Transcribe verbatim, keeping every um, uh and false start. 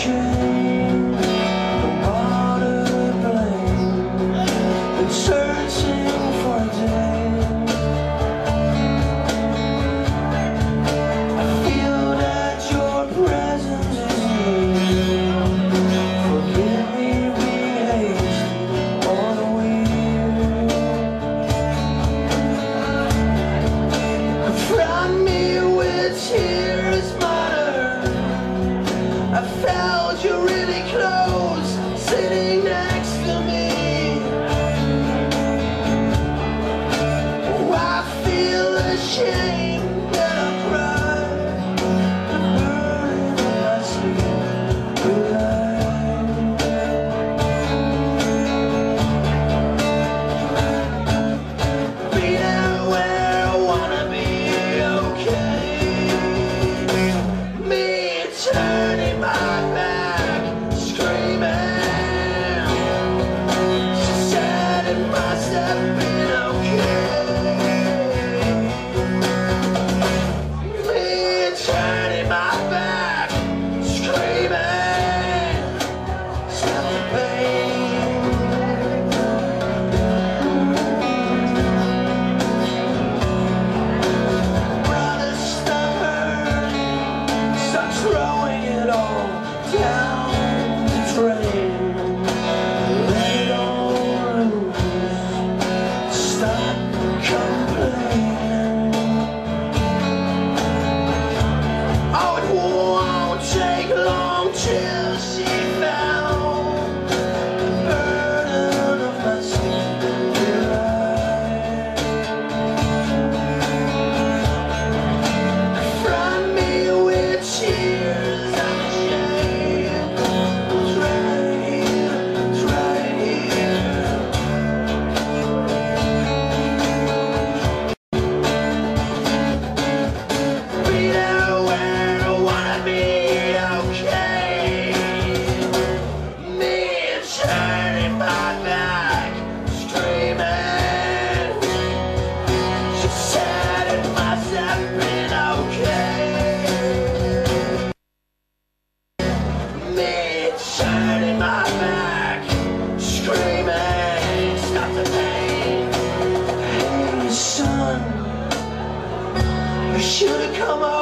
shame, I'm all to blame, been searching for a day. I feel that your presence is here. Forgive me being hasty or weird. Confront me with tears, mother. I felt you really close, sitting next to me. Oh, I feel ashamed that I cried, the burden of my sleep will lie. Be there where I wanna be, okay? Me turning my back, screaming. She said it must have been okay. Me turning my back, screaming. Stop the pain. Brother, stop hurting. Stop throwing it all down the drain. Let it all loose. Stop complaining. Oh, it won't take long till she found the burden of my sleep will lie. Confront me with tears, I'm ashamed. It's right here, it's right here. Be there where I wanna be, okay? Me turning my back, screaming. She said it must have been okay. Me turning my back, screaming. Stop the pain. Hey, son, you should have come